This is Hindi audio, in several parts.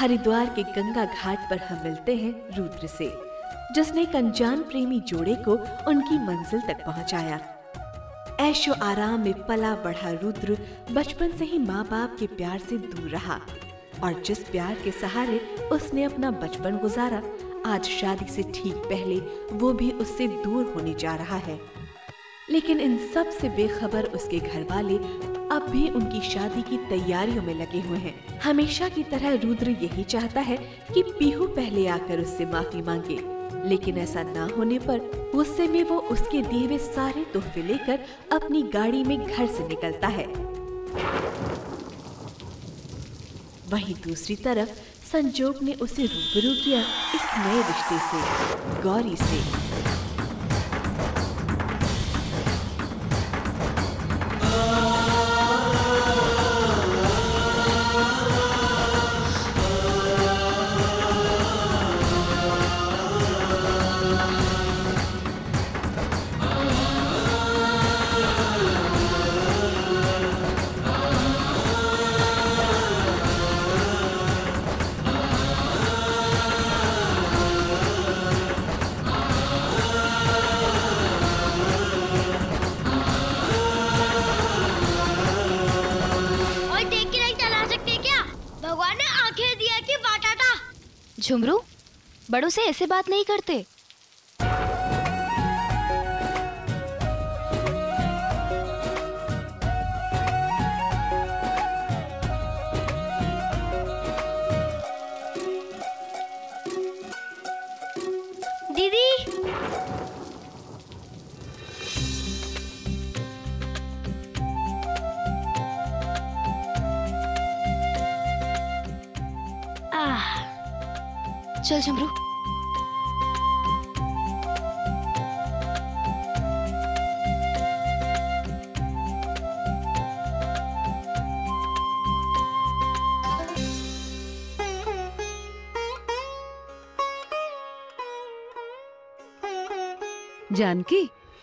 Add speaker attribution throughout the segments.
Speaker 1: हरिद्वार के गंगा घाट पर हम मिलते हैं रुद्र से, जिसने एक अनजान प्रेमी जोड़े को उनकी मंजिल तक पहुंचाया। ऐशो आराम में पला बढ़ा रुद्र बचपन से ही माँ बाप के प्यार से दूर रहा और जिस प्यार के सहारे उसने अपना बचपन गुजारा, आज शादी से ठीक पहले वो भी उससे दूर होने जा रहा है। लेकिन इन सब से बेखबर उसके घर वाले अब भी उनकी शादी की तैयारियों में लगे हुए हैं। हमेशा की तरह रुद्र यही चाहता है कि पीहू पहले आकर उससे माफी मांगे, लेकिन ऐसा ना होने पर गुस्से में वो उसके दिए हुए सारे तोहफे लेकर अपनी गाड़ी में घर से निकलता है। वहीं दूसरी तरफ संजोग ने उसे रूबरू किया एक नए रिश्ते से, गौरी से।
Speaker 2: झुमरू, बड़ों से ऐसे बात नहीं करते।
Speaker 3: दीदी,
Speaker 2: चल झुमरू।
Speaker 4: जानकी,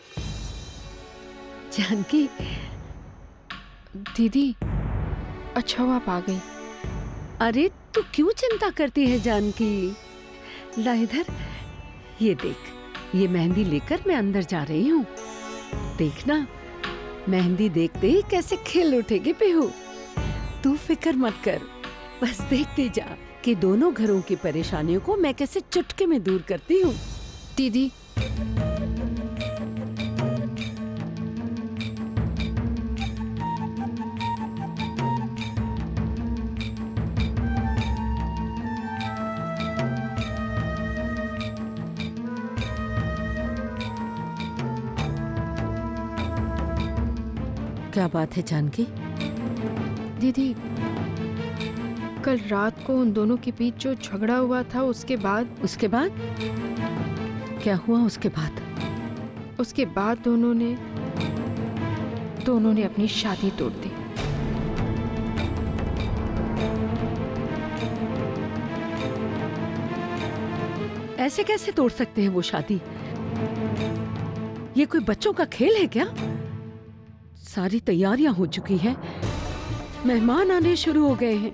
Speaker 4: जानकी।
Speaker 5: दीदी, अच्छा आप आ गई।
Speaker 4: अरे तू क्यों चिंता करती है जानकी? ला इधर, ये देख, ये मेहंदी लेकर मैं अंदर जा रही हूँ। देखना, मेहंदी देखते ही कैसे खिल उठेगी पीहू। तू फिक्र मत कर, बस देखते जा कि दोनों घरों की परेशानियों को मैं कैसे चुटकी में दूर करती हूँ।
Speaker 5: दीदी,
Speaker 4: क्या बात है जानकी?
Speaker 5: दीदी, कल रात को उन दोनों के बीच जो झगड़ा हुआ था, उसके बाद
Speaker 4: क्या हुआ? उसके बाद
Speaker 5: दोनों ने अपनी शादी तोड़ दी।
Speaker 4: ऐसे कैसे तोड़ सकते हैं वो शादी? ये कोई बच्चों का खेल है क्या? सारी तैयारियां हो चुकी हैं, मेहमान आने शुरू हो गए हैं।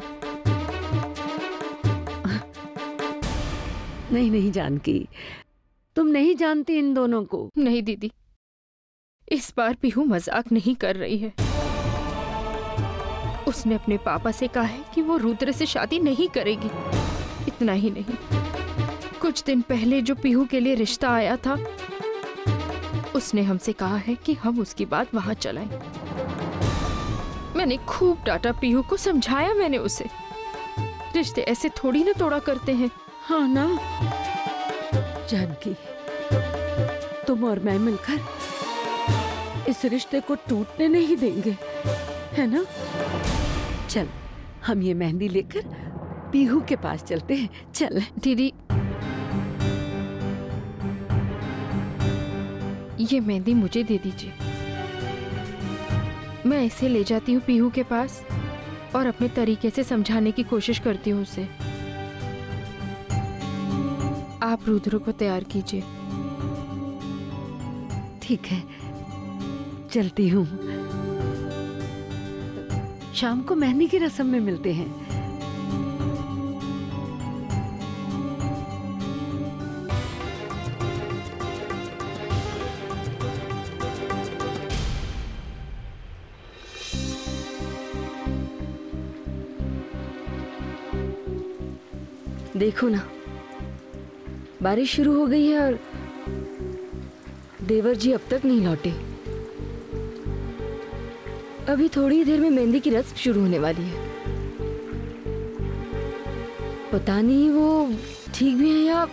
Speaker 4: नहीं जानकी, तुम नहीं जानती इन दोनों को।
Speaker 5: नहीं दीदी, इस बार पीहू मजाक नहीं कर रही है। उसने अपने पापा से कहा है कि वो रुद्र से शादी नहीं करेगी। इतना ही नहीं, कुछ दिन पहले जो पीहू के लिए रिश्ता आया था, उसने हमसे कहा है कि हम उसकी बात वहां चलाएं। मैंने खूब डांटा पीहू को, समझाया मैंने उसे, रिश्ते ऐसे थोड़ी ना तोड़ा करते हैं।
Speaker 4: हाँ ना जानकी, तुम और मैं मिलकर इस रिश्ते को टूटने नहीं देंगे, है ना? चल, हम ये मेहंदी लेकर पीहू के पास चलते हैं। चल
Speaker 5: दीदी, ये मेहंदी मुझे दे दीजिए। मैं इसे ले जाती हूँ पीहू के पास और अपने तरीके से समझाने की कोशिश करती हूँ उसे। आप रुद्र को तैयार कीजिए।
Speaker 4: ठीक है, चलती हूँ। शाम को मेहंदी की रस्म में मिलते हैं।
Speaker 3: देखो ना, बारिश शुरू हो गई है और देवर जी अब तक नहीं लौटे। अभी थोड़ी देर में मेहंदी की रस्म शुरू होने वाली है। पता नहीं वो ठीक भी है या...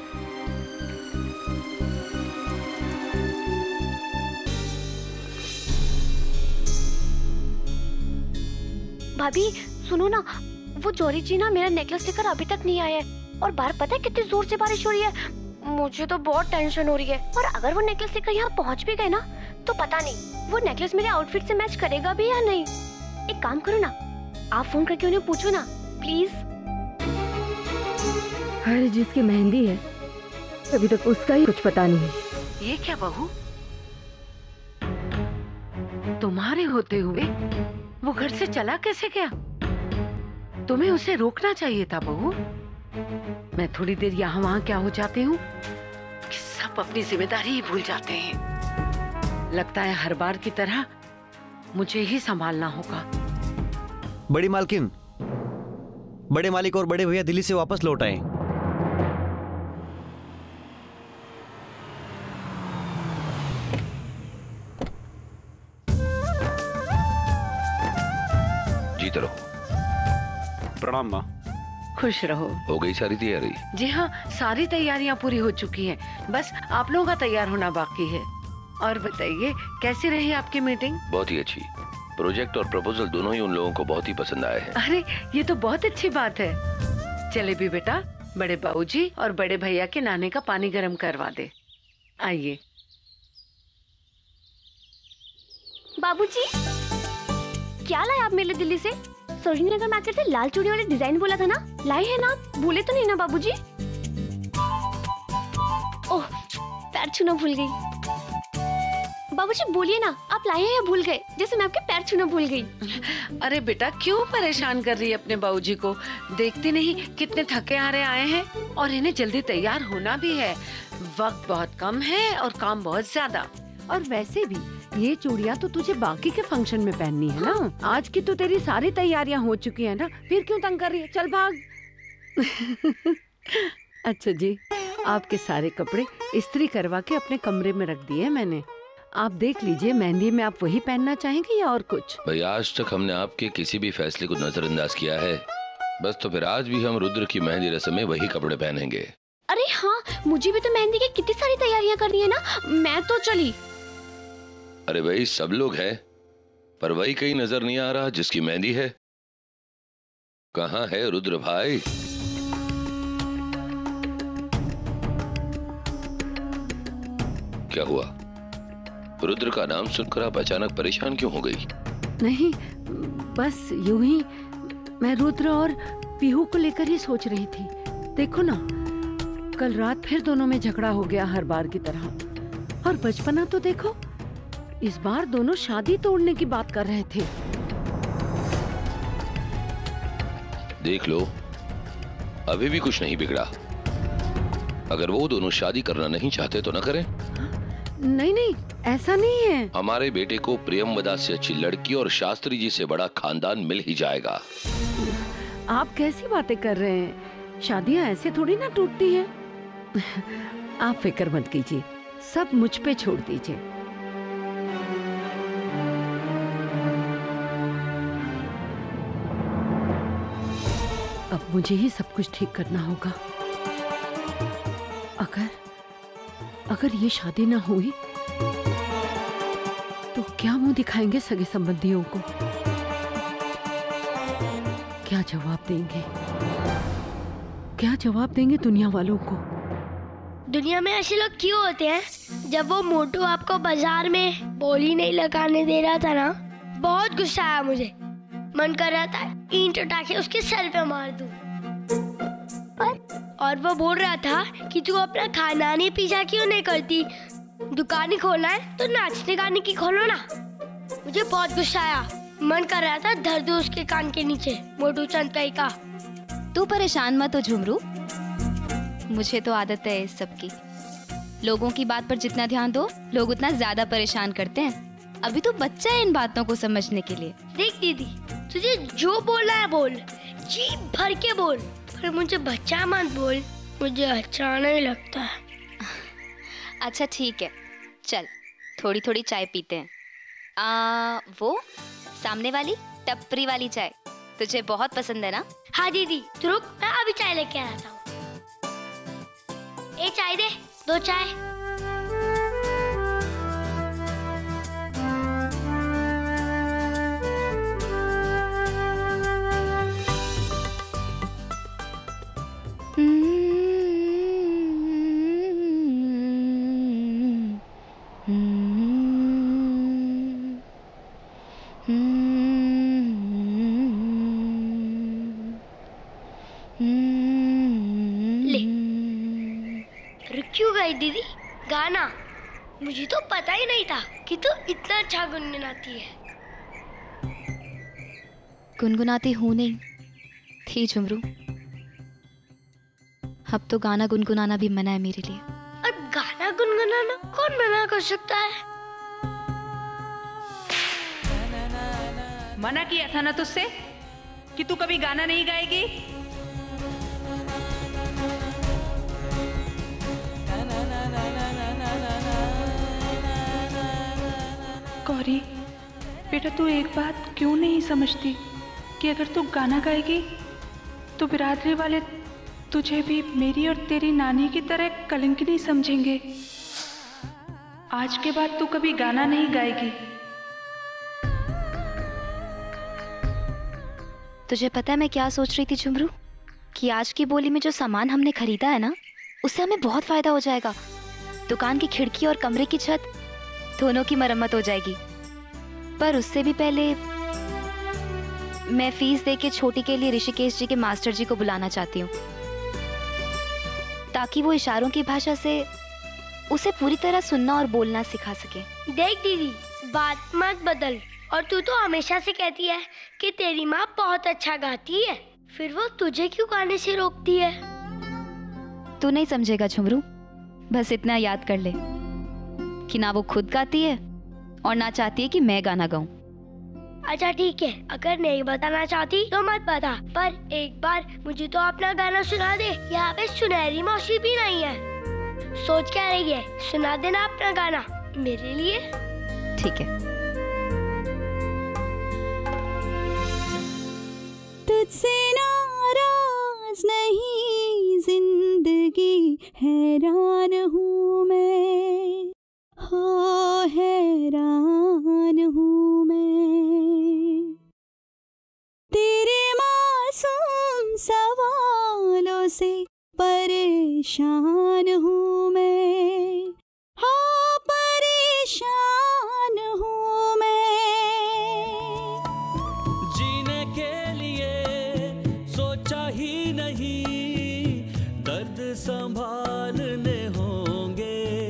Speaker 6: भाभी सुनो ना, वो जौहरी जी ना मेरा नेकलेस लेकर अभी तक नहीं आया है और बाहर पता है कितनी जोर से बारिश हो रही है। मुझे तो बहुत टेंशन हो रही है। और अगर वो नेकलेस लेकर यहाँ पहुँच भी गए ना तो पता नहीं वो नेकलेस मेरे आउटफिट से मैच करेगा भी या नहीं। एक काम करो ना, आप फोन करके उन्हें पूछो ना प्लीज।
Speaker 3: अरे जिसकी मेहंदी है अभी तक उसका ही कुछ पता नहीं।
Speaker 4: ये क्या बहू, तुम्हारे होते हुए वो घर से चला कैसे गया? तुम्हें उसे रोकना चाहिए था बहू। मैं थोड़ी देर यहाँ वहाँ क्या हो जाती हूँ कि सब अपनी जिम्मेदारी ही भूल जाते हैं। लगता है हर बार की तरह मुझे ही संभालना होगा।
Speaker 7: बड़ी मालकिन, बड़े मालिक और बड़े भैया दिल्ली से वापस लौट आए।
Speaker 8: जीते रहो।
Speaker 7: प्रणाम माँ।
Speaker 1: खुश रहो।
Speaker 8: हो गई सारी तैयारी?
Speaker 1: जी हाँ, सारी तैयारियां पूरी हो चुकी हैं, बस आप लोगों का तैयार होना बाकी है। और बताइए कैसी रही आपकी मीटिंग?
Speaker 8: बहुत ही अच्छी। प्रोजेक्ट और प्रपोजल दोनों ही उन लोगों को बहुत ही पसंद आए हैं।
Speaker 1: अरे ये तो बहुत अच्छी बात है। चले भी बेटा, बड़े बाबूजी और बड़े भैया के नाने का पानी गर्म करवा दे। आइए।
Speaker 6: बाबूजी क्या लाए आप मेरे लिए दिल्ली से? सरोजिनी नगर मार्केट से लाल चूड़ी वाले डिजाइन बोला था ना, लाए हैं ना? भूले तो नहीं ना बाबूजी? ओह, पैर छूना भूल गई। बाबूजी बोलिए ना, आप लाए हैं या भूल गए? जैसे मैं आपके पैर छूना भूल गई।
Speaker 1: अरे बेटा क्यों परेशान कर रही है अपने बाबूजी को? देखती नहीं कितने थके हारे आए हैं और इन्हें जल्दी तैयार होना भी है। वक्त बहुत कम है और काम बहुत ज्यादा।
Speaker 4: और वैसे भी ये चूड़ियाँ तो तुझे बाकी के फंक्शन में पहननी है ना। आज की तो तेरी सारी तैयारियां हो चुकी है ना, फिर क्यों तंग कर रही है? चल भाग। अच्छा जी, आपके सारे कपड़े इस्त्री करवा के अपने कमरे में रख दिए मैंने। आप देख लीजिए, मेहंदी में आप वही पहनना चाहेंगे या और कुछ?
Speaker 8: भाई आज तक हमने आपके किसी भी फैसले को नजरअंदाज किया है, बस तो फिर आज भी हम रुद्र की मेहंदी रस्म में वही कपड़े पहनेंगे।
Speaker 6: अरे हाँ, मुझे भी तो मेहंदी की कितनी सारी तैयारियां करनी है ना, मैं तो चली।
Speaker 8: अरे भाई सब लोग हैं, पर वही कहीं नजर नहीं आ रहा जिसकी मेहंदी है। कहाँ है रुद्र भाई? क्या हुआ? रुद्र का नाम सुनकर आप अचानक परेशान क्यों हो गई?
Speaker 4: नहीं, बस यूं ही मैं रुद्र और पीहू को लेकर ही सोच रही थी। देखो ना, कल रात फिर दोनों में झगड़ा हो गया हर बार की तरह। और बचपना तो देखो, इस बार दोनों शादी तोड़ने की बात कर रहे थे।
Speaker 8: देख लो, अभी भी कुछ नहीं बिगड़ा। अगर वो दोनों शादी करना नहीं चाहते तो न करें।
Speaker 4: नहीं नहीं, ऐसा नहीं है।
Speaker 8: हमारे बेटे को प्रियमवदा से अच्छी लड़की और शास्त्री जी से बड़ा खानदान मिल ही जाएगा।
Speaker 4: आप कैसी बातें कर रहे हैं? शादियां ऐसे थोड़ी ना टूटती हैं। आप फिक्र मत कीजिए, सब मुझ पे छोड़ दीजिए। अब मुझे ही सब कुछ ठीक करना होगा। अगर ये शादी ना हुई तो क्या मुंह दिखाएंगे सगे संबंधियों को? क्या जवाब देंगे? क्या जवाब देंगे दुनिया वालों को?
Speaker 9: दुनिया में ऐसे लोग क्यों होते हैं? जब वो मोटू आपको बाजार में बोली नहीं लगाने दे रहा था ना, बहुत गुस्सा आया मुझे। मन कर रहा था ईंट उठा के उसके सर पे मार दूं। और वो बोल रहा था कि तू अपना खानदानी पीछा क्यों नहीं करती? दुकान ही खोलना है तो नाचने गाने की खोलो ना। मुझे बहुत गुस्सा आया, मन कर रहा था धर दूं उसके कान के नीचे मोटू चंद कई का।
Speaker 2: तू परेशान मत हो झुमरू, मुझे तो आदत है इस सब की। लोगों की बात पर जितना ध्यान दो, लोग उतना ज्यादा परेशान करते हैं। अभी तो बच्चा है इन बातों को समझने के लिए।
Speaker 9: देख दीदी, तुझे जो बोलना है बोल, जी भर के बोल, पर मुझे बच्चा मत बोल, मुझे अच्छा नहीं लगता है।
Speaker 2: अच्छा ठीक है, चल थोड़ी थोड़ी चाय पीते हैं। वो सामने वाली टपरी वाली चाय तुझे बहुत पसंद है ना?
Speaker 9: हाँ दीदी, तू रुक, मैं अभी चाय लेके आता हूँ। एक चाय दे, 2 चाय। क्यों गई दीदी? गाना मुझे तो पता ही नहीं था कि तू इतना अच्छा गुनगुनाती है।
Speaker 2: गुनगुनाती हूँ नहीं थी झुमरू, अब तो गाना गुनगुनाना भी मना है मेरे लिए।
Speaker 9: और गाना गुनगुनाना कौन मना कर सकता है?
Speaker 10: मना किया था ना तुझसे कि तू कभी गाना नहीं गाएगी। गौरी बेटा, तू एक बात क्यों नहीं समझती कि अगर तू गाना गाएगी तो बिरादरी वाले तुझे भी मेरी और तेरी नानी की तरह कलंकिनी समझेंगे। आज के बाद तू कभी गाना नहीं गाएगी।
Speaker 2: तुझे पता है मैं क्या सोच रही थी झुमरू? कि आज की बोली में जो सामान हमने खरीदा है ना, उससे हमें बहुत फायदा हो जाएगा। दुकान की खिड़की और कमरे की छत दोनों की मरम्मत हो जाएगी। पर उससे भी पहले मैं फीस देके छोटी के लिए ऋषिकेश जी के मास्टर जी को बुलाना चाहती हूँ, ताकि वो इशारों की भाषा से उसे पूरी तरह सुनना और बोलना सिखा सके।
Speaker 9: देख दीदी, बात मत बदल। और तू तो हमेशा से कहती है कि तेरी माँ बहुत अच्छा गाती है, फिर वो तुझे क्यों गाने से रोकती है?
Speaker 2: तू नहीं समझेगा झुमरू, बस इतना याद कर ले कि ना वो खुद गाती है और ना चाहती है कि मैं गाना गाऊं।
Speaker 9: अच्छा ठीक है, अगर नहीं बताना चाहती तो मत बता, पर एक बार मुझे तो अपना गाना सुना दे। यहाँ पे सुनहरी मौसी भी नहीं है। सोच क्या रही है, सुना देना अपना गाना मेरे लिए।
Speaker 2: ठीक है।
Speaker 11: तुझसे नाराज नहीं जिंदगी, हैरान हूँ मैं, हो हैरान हूँ मैं। तेरे मासूम सवालों से परेशान हूँ मैं, हाँ परेशान हूँ मैं।
Speaker 12: जीने के लिए सोचा ही नहीं, दर्द संभालने होंगे।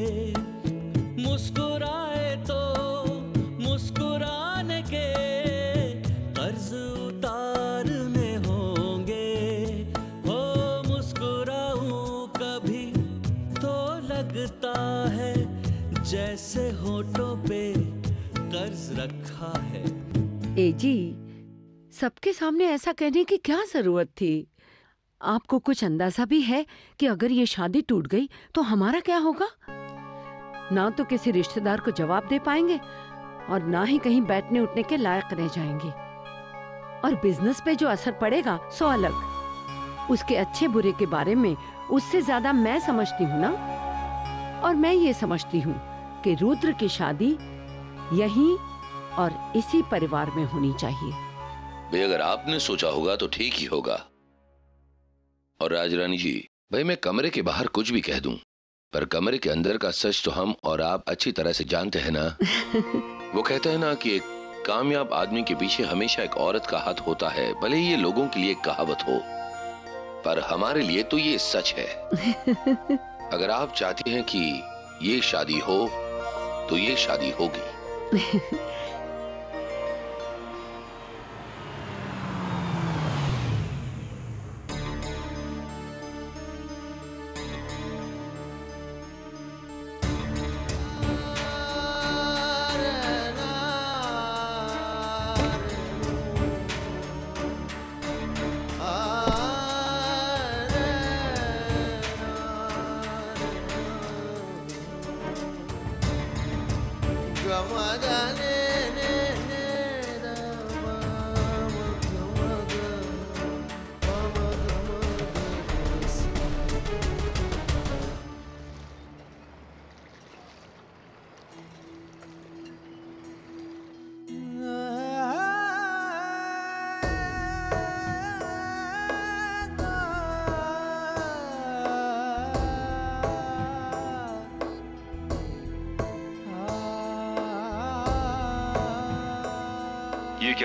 Speaker 12: मुस्कुराए तो मुस्कुराने के कर्ज उतारने होंगे। हो मुस्कुराऊं कभी तो लगता है जैसे होठों पे कर्ज रखा है।
Speaker 4: ए जी, सबके सामने ऐसा कहने की क्या जरूरत थी? आपको कुछ अंदाजा भी है कि अगर ये शादी टूट गई तो हमारा क्या होगा? ना तो किसी रिश्तेदार को जवाब दे पाएंगे और ना ही कहीं बैठने उठने के लायक रह जाएंगे। और बिजनेस पे जो असर पड़ेगा सो अलग। उसके अच्छे बुरे के बारे में उससे ज्यादा मैं समझती हूँ ना। और मैं ये समझती हूँ कि रुद्र की शादी यहीं और इसी परिवार में होनी चाहिए।
Speaker 8: भाई अगर आपने सोचा होगा तो ठीक ही होगा। और राजरानी जी, भाई मैं कमरे के बाहर कुछ भी कह दूं, पर कमरे के अंदर का सच तो हम और आप अच्छी तरह से जानते हैं ना। वो कहते हैं ना कि एक कामयाब आदमी के पीछे हमेशा एक औरत का हाथ होता है। भले ही ये लोगों के लिए एक कहावत हो, पर हमारे लिए तो ये सच है। अगर आप चाहती हैं कि ये शादी हो तो ये शादी होगी।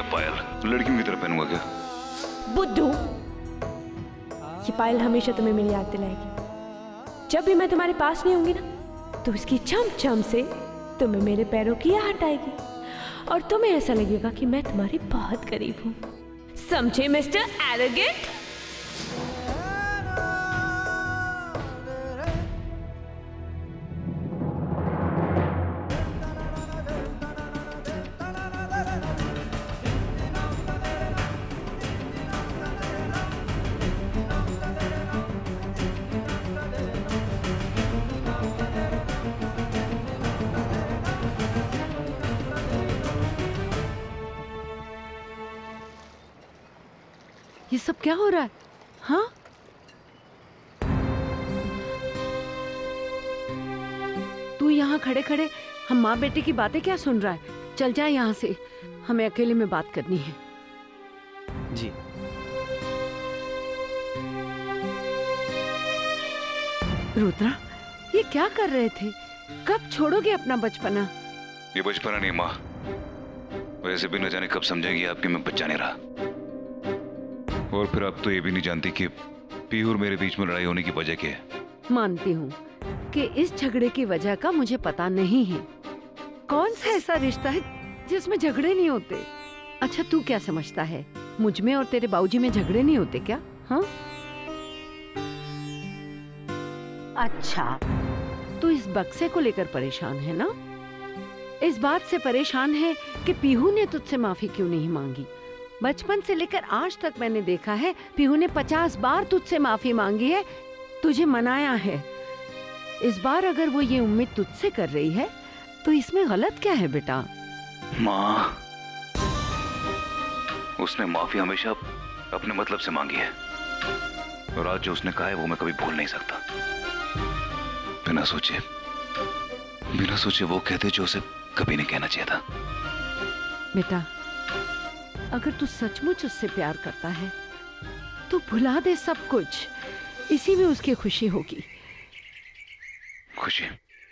Speaker 13: क्या पायल लड़कियों की तरह पहनूंगा क्या?
Speaker 14: बुद्धू, ये पायल हमेशा तुम्हें मेरी याद दिलाएगी। जब भी मैं तुम्हारे पास नहीं होंगी ना, तो उसकी चम चम से तुम्हें मेरे पैरों की आहट आएगी और तुम्हें ऐसा लगेगा कि मैं तुम्हारी बहुत करीब हूं। समझे मिस्टर एरोगेंट?
Speaker 4: ये सब क्या हो रहा है? हाँ, तू यहाँ खड़े खड़े हम माँ बेटे की बातें क्या सुन रहा है? चल जा यहाँ से, हमें अकेले में बात करनी है।
Speaker 7: जी।
Speaker 4: रुद्रा, ये क्या कर रहे थे? कब छोड़ोगे अपना बचपना?
Speaker 13: ये बचपना नहीं माँ, वैसे भी न जाने कब समझेंगी आपकी मैं बच्चा नहीं रहा। और फिर आप तो ये भी नहीं जानती कि पीहू और मेरे बीच में लड़ाई होने की वजह क्या है।
Speaker 4: मानती हूँ कि इस झगड़े की वजह का मुझे पता नहीं है। कौन सा ऐसा रिश्ता है जिसमें झगड़े नहीं होते? अच्छा, तू क्या समझता है, मुझ में और तेरे बाबूजी में झगड़े नहीं होते क्या? हाँ, अच्छा, तू इस बक्से को लेकर परेशान है ना? इस बात से परेशान है कि पीहू ने तुझसे माफी क्यों नहीं मांगी। बचपन से लेकर आज तक मैंने देखा है पीहू ने 50 बार तुझसे माफी मांगी है, तुझे मनाया है। इस बार अगर वो ये उम्मीद तुझसे कर रही है तो इसमें गलत क्या है बेटा?
Speaker 13: माँ, उसने माफी हमेशा अपने मतलब से मांगी है और आज जो उसने कहा है वो मैं कभी भूल नहीं सकता। बिना सोचे वो कहते जो उसे कभी नहीं कहना चाहिए था।
Speaker 4: बेटा, अगर तू सचमुच उससे प्यार करता है तो भुला दे सब कुछ, इसी में उसकी खुशी होगी।
Speaker 13: खुशी?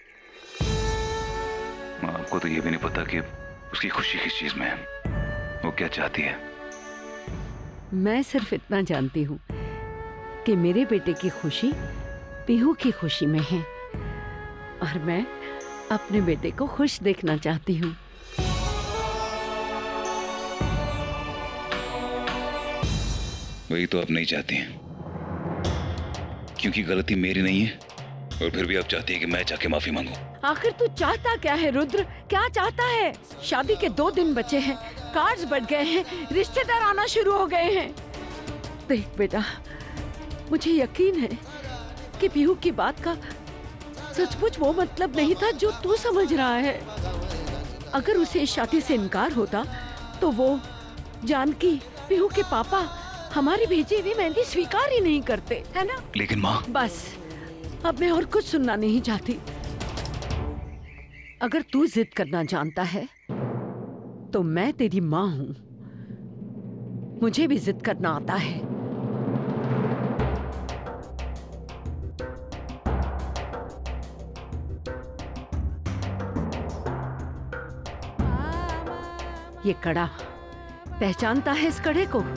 Speaker 13: माँ, आपको तो ये भी नहीं पता कि उसकी खुशी किस चीज में है, वो क्या चाहती है।
Speaker 4: मैं सिर्फ इतना जानती हूँ कि मेरे बेटे की खुशी पीहू की खुशी में है और मैं अपने बेटे को खुश देखना चाहती हूँ।
Speaker 13: वही तो आप नहीं चाहती हैं, क्योंकि गलती मेरी नहीं है और फिर भी आप चाहती हैं कि मैं जाके माफी मांगूं।
Speaker 4: आखिर तू चाहता क्या है रुद्र? क्या चाहता है? शादी के 2 दिन बचे हैं, कार्ड्स बढ़ गए हैं, रिश्तेदार आना शुरू हो गए हैं। देख बेटा, मुझे यकीन है कि पीहू की बात का सचमुच वो मतलब नहीं था जो तू समझ रहा है। अगर उसे इस शादी से इनकार होता तो वो जानकी, पीहू के पापा हमारी भेजी हुई मेहंदी स्वीकार ही नहीं करते, है ना?
Speaker 13: लेकिन माँ, बस
Speaker 4: अब मैं और कुछ सुनना नहीं चाहती। अगर तू जिद करना जानता है तो मैं तेरी माँ हूं, मुझे भी जिद करना आता है। ये कड़ा, पहचानता है इस कड़े को?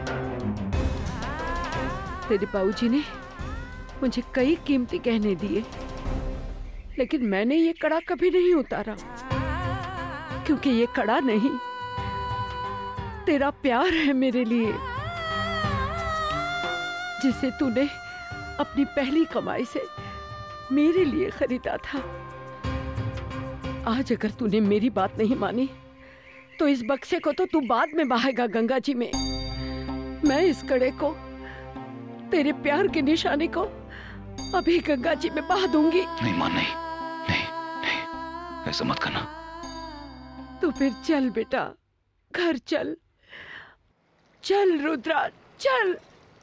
Speaker 4: तेरे बाबूजी ने मुझे कई कीमती गहने दिए, लेकिन मैंने ये कड़ा कभी नहीं उतारा, क्योंकि ये कड़ा नहीं, तेरा प्यार है मेरे लिए, जिसे तूने अपनी पहली कमाई से मेरे लिए खरीदा था। आज अगर तूने मेरी बात नहीं मानी तो इस बक्से को तो तू बाद में बहाएगा गंगा जी में। मैं इस कड़े को, तेरे प्यार की निशानी को अभी गंगा जी में बहा दूंगी।
Speaker 13: नहीं मां, नहीं, नहीं, नहीं, ऐसा मत करना।
Speaker 4: तो फिर चल बेटा, घर चल, चल रुद्रा, चल।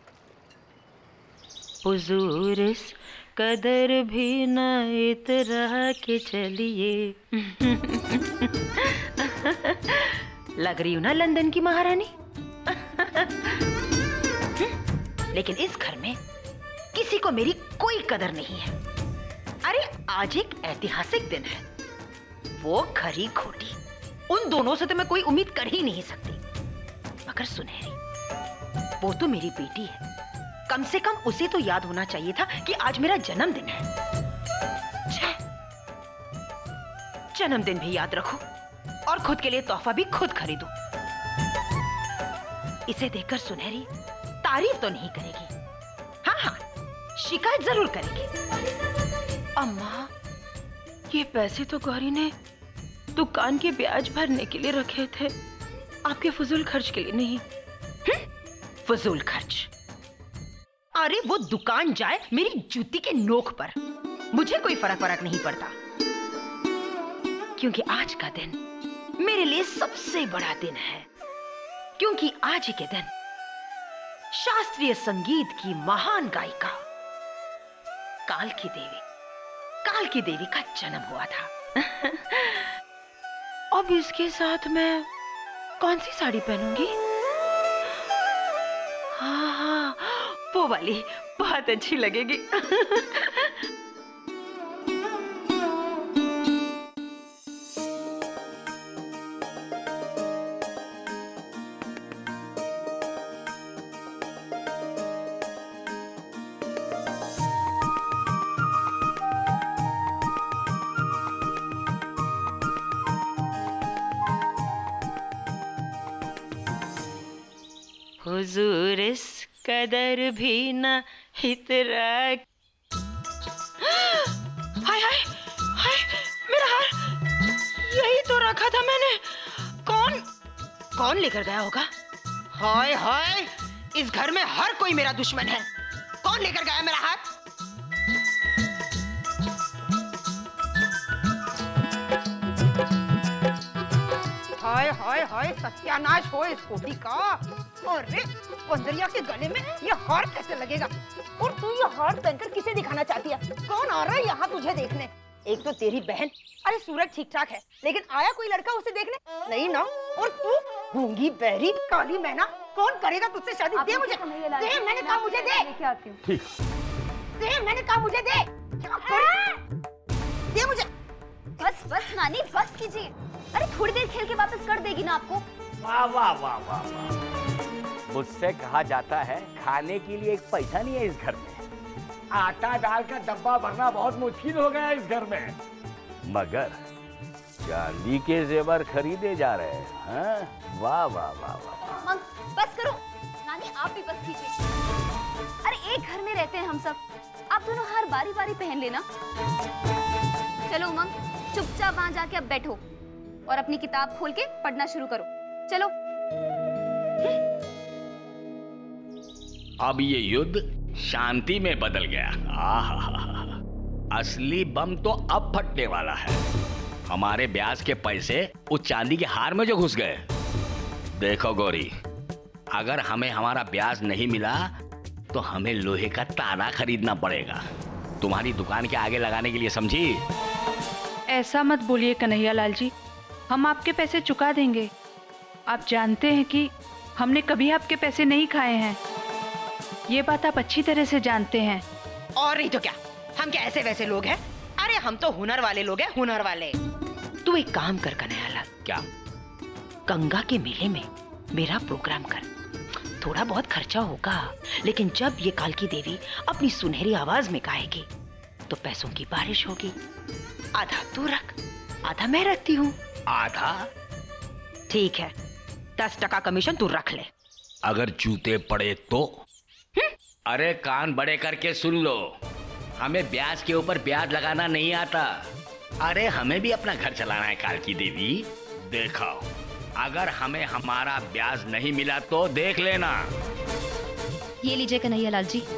Speaker 15: हुजूर इस कदर भी न इतरा के चलिए। लग रही हूं ना लंदन की महारानी। लेकिन इस घर में किसी को मेरी कोई कदर नहीं है। अरे आज एक ऐतिहासिक दिन है, वो खरी खोटी उन दोनों से तो मैं कोई उम्मीद कर ही नहीं सकती। मगर सुनहरी, वो तो मेरी बेटी है, कम से कम उसे तो याद होना चाहिए था कि आज मेरा जन्मदिन है। जन्मदिन भी याद रखो और खुद के लिए तोहफा भी खुद खरीदो। इसे देखकर सुनहरी तारीफ तो नहीं करेगी, हाँ, शिकायत जरूर करेगी। अम्मा, ये पैसे तो गौरी ने दुकान के ब्याज भरने के लिए रखे थे, आपके फजूल खर्च के लिए नहीं। फजूल खर्च? अरे वो दुकान जाए मेरी जूती के नोक पर, मुझे कोई फर्क नहीं पड़ता, क्योंकि आज का दिन मेरे लिए सबसे बड़ा दिन है। क्योंकि आज ही के दिन शास्त्रीय संगीत की महान गायिका काल की देवी का जन्म हुआ था। अब इसके साथ मैं कौन सी साड़ी पहनूंगी? हाँ, वो वाली बहुत अच्छी लगेगी। हुजूर इस कदर भी न इतरा। हाय हाय हाय, मेरा हार यही तो रखा था मैंने। कौन लेकर गया होगा? हाय हाय, इस घर में हर कोई मेरा दुश्मन है। कौन लेकर गया मेरा हार? हाय हाय हाय, सत्यानाश हो इस कोठी का। अरे पंदरिया के गले में ये हार कैसे लगेगा? और तू ये हार पहनकर किसे दिखाना चाहती है? कौन आ रहा है यहाँ तुझे देखने? एक तो तेरी बहन, अरे सूरज ठीक ठाक है, लेकिन आया कोई लड़का उसे देखने? नहीं ना। और तू गूंगी बहरी काली मैना, कौन करेगा तुझसे शादी? दे मुझे, दे, मैंने कहा मुझे दे। ठीक, दे, मैंने कहा मुझे दे। दे मुझे।
Speaker 2: बस नानी, बस कीजिए। अरे थोड़ी देर खेल के वापस कर देगी ना आपको।
Speaker 16: वाह वाह वाह वाह वाह, मुझसे कहा जाता है खाने के लिए एक पैसा नहीं है इस घर में। आटा दाल का डब्बा भरना बहुत मुश्किल हो गया इस घर में, मगर चांदी के जेवर खरीदे जा रहे हैं। हाँ? वाह वाह वाह वाह।
Speaker 2: बस करो नानी, आप भी बस कीजिए। अरे एक घर में रहते हैं हम सब, आप दोनों हर बारी बारी पहन लेना। चलो उमंग, चुपचाप वहां जाके अब बैठो और अपनी किताब खोल के पढ़ना शुरू करो। चलो।
Speaker 16: अब ये युद्ध शांति में बदल गया। असली बम तो अब फटने वाला है। हमारे ब्याज के पैसे उस चांदी के हार में जो घुस गए। देखो गौरी, अगर हमें हमारा ब्याज नहीं मिला तो हमें लोहे का ताला खरीदना पड़ेगा तुम्हारी दुकान के आगे लगाने के लिए, समझी?
Speaker 10: ऐसा मत बोलिए कन्हैया लाल जी, हम आपके पैसे चुका देंगे। आप जानते हैं कि हमने कभी आपके पैसे नहीं खाए हैं, ये बात आप अच्छी तरह से जानते हैं।
Speaker 15: और नहीं तो क्या, हम क्या ऐसे वैसे लोग हैं? अरे हम तो हुनर वाले लोग हैं, हुनर वाले। तू एक काम कर कन्हैया लाल।
Speaker 16: क्या?
Speaker 15: गंगा के मेले में मेरा प्रोग्राम कर। थोड़ा बहुत खर्चा होगा, लेकिन जब ये काल की देवी अपनी सुनहरी आवाज में गाएगी तो पैसों की बारिश होगी। आधा तू रख, आधा मैं रखती हूँ।
Speaker 16: आधा?
Speaker 15: ठीक है, 10% कमीशन तू रख ले।
Speaker 16: अगर जूते पड़े तो? अरे कान बड़े करके सुन लो, हमें ब्याज के ऊपर ब्याज लगाना नहीं आता। अरे हमें भी अपना घर चलाना है काल की देवी। देखो, अगर हमें हमारा ब्याज नहीं मिला तो देख लेना।
Speaker 2: ये लीजिए कन्हैया लाल जी।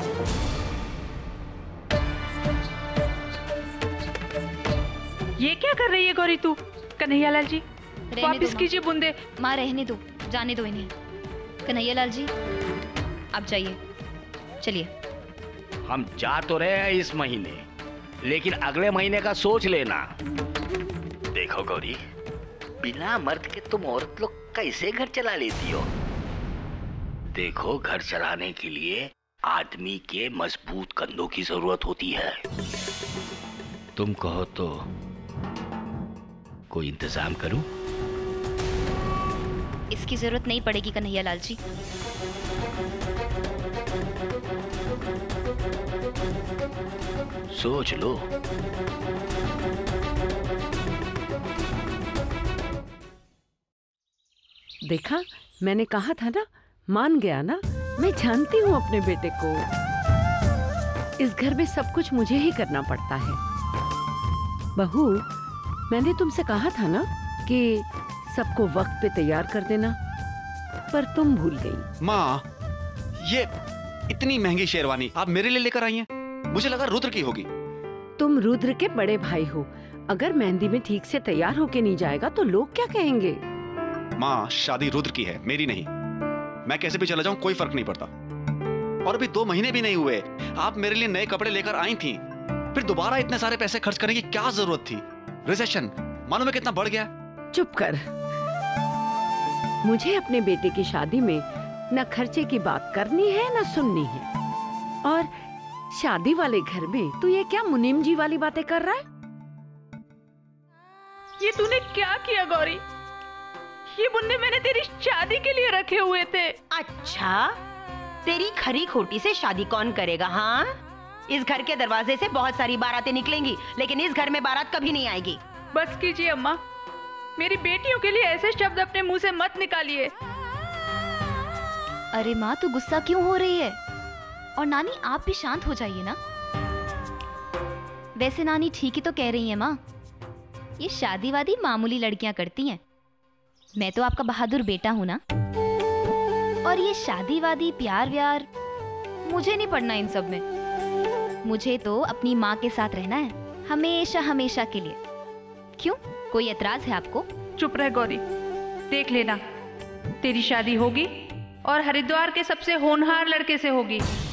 Speaker 10: ये क्या कर रही है गौरी तू? कन्हैया लाल जी, वापस कीजिए बूंदे।
Speaker 2: माँ रहने दो, जाने दो इन्हें। कन्हैया लाल जी आप जाइए, चलिए।
Speaker 16: हम जा तो रहे हैं इस महीने, लेकिन अगले महीने का सोच लेना। देखो गौरी, बिना मर्द के तुम औरत लोग कैसे घर चला लेती हो? देखो, घर चलाने के लिए आदमी के मजबूत कंधों की जरूरत होती है। तुम कहो तो कोई इंतजाम करूं?
Speaker 2: इसकी जरूरत नहीं पड़ेगी कन्हैया लाल जी।
Speaker 16: सोच लो।
Speaker 4: देखा, मैंने कहा था ना, मान गया ना। मैं जानती हूँ अपने बेटे को। इस घर में सब कुछ मुझे ही करना पड़ता है। बहू, मैंने तुमसे कहा था ना कि सबको वक्त पे तैयार कर देना, पर तुम भूल गई।
Speaker 17: माँ, ये इतनी महंगी शेरवानी आप मेरे लिए लेकर आई हैं? मुझे लगा रुद्र की होगी।
Speaker 4: तुम रुद्र के बड़े भाई हो। अगर मेहंदी में ठीक से तैयार होके नहीं जाएगा तो लोग क्या कहेंगे?
Speaker 17: माँ, शादी रुद्र की है, मेरी नहीं। मैं कैसे भी चला जाऊं कोई फर्क नहीं पड़ता। और अभी 2 महीने भी नहीं हुए, आप मेरे लिए नए कपड़े लेकर आई थी, फिर दोबारा इतने सारे पैसे खर्च करने की क्या जरूरत थी? रिसेशन मालूम है कितना बढ़ गया?
Speaker 4: चुप कर। मुझे अपने बेटे की शादी में न खर्चे की बात करनी है न सुननी है। और शादी वाले घर में तू ये क्या मुनीम जी वाली बातें कर रहा है?
Speaker 10: ये तूने क्या किया गौरी? ये बुन्ने मैंने तेरी शादी के लिए रखे हुए थे।
Speaker 15: अच्छा, तेरी खरी खोटी से शादी कौन करेगा? हाँ, इस घर के दरवाजे से बहुत सारी बारातें निकलेंगी, लेकिन इस घर में बारात कभी नहीं आएगी।
Speaker 10: बस कीजिए अम्मा, मेरी बेटियों के लिए ऐसे शब्द अपने मुंह से मत निकालिए।
Speaker 2: अरे माँ, तू गुस्सा क्यों हो रही है? और नानी, आप भी शांत हो जाइए ना। वैसे नानी ठीक ही तो कह रही है माँ, ये शादी वादी मामूली लड़कियां करती हैं। मैं तो आपका बहादुर बेटा हूं ना। और ये शादी वादी प्यार व्यार मुझे नहीं पड़ना इन सब में। मुझे तो अपनी माँ के साथ रहना है, हमेशा हमेशा के लिए। क्यों, कोई एतराज है आपको?
Speaker 10: चुप रह गौरी, देख लेना, तेरी शादी होगी और हरिद्वार के सबसे होनहार लड़के से होगी।